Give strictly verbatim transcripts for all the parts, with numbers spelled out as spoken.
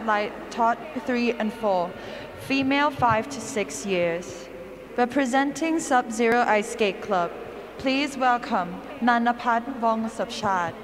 light taught three and four, female five to six years. Representing Sub-Zero Ice Skate Club, please welcome Nanapat Vong Sapchad.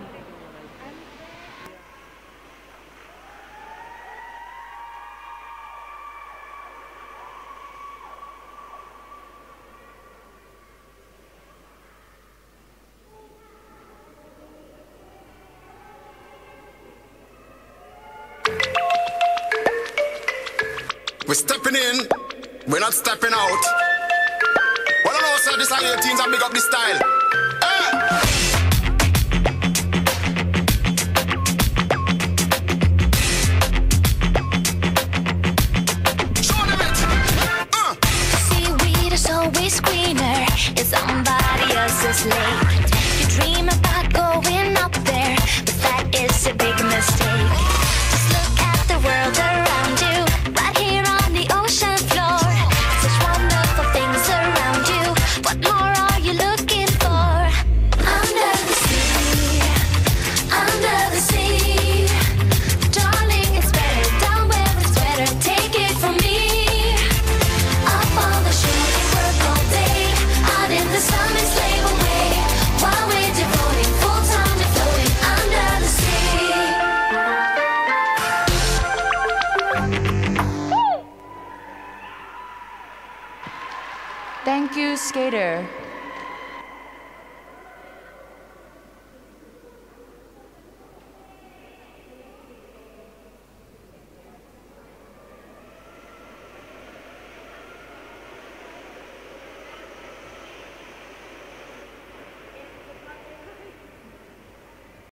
We're stepping in, we're not stepping out. Well, I know, sir, this are eighteens and big up the style. Hey! Show them it! Uh. Seaweed is always greener in somebody else's lake. You dream about going up there, but that is a big mistake. Just look at the world around you. Thank you, skater.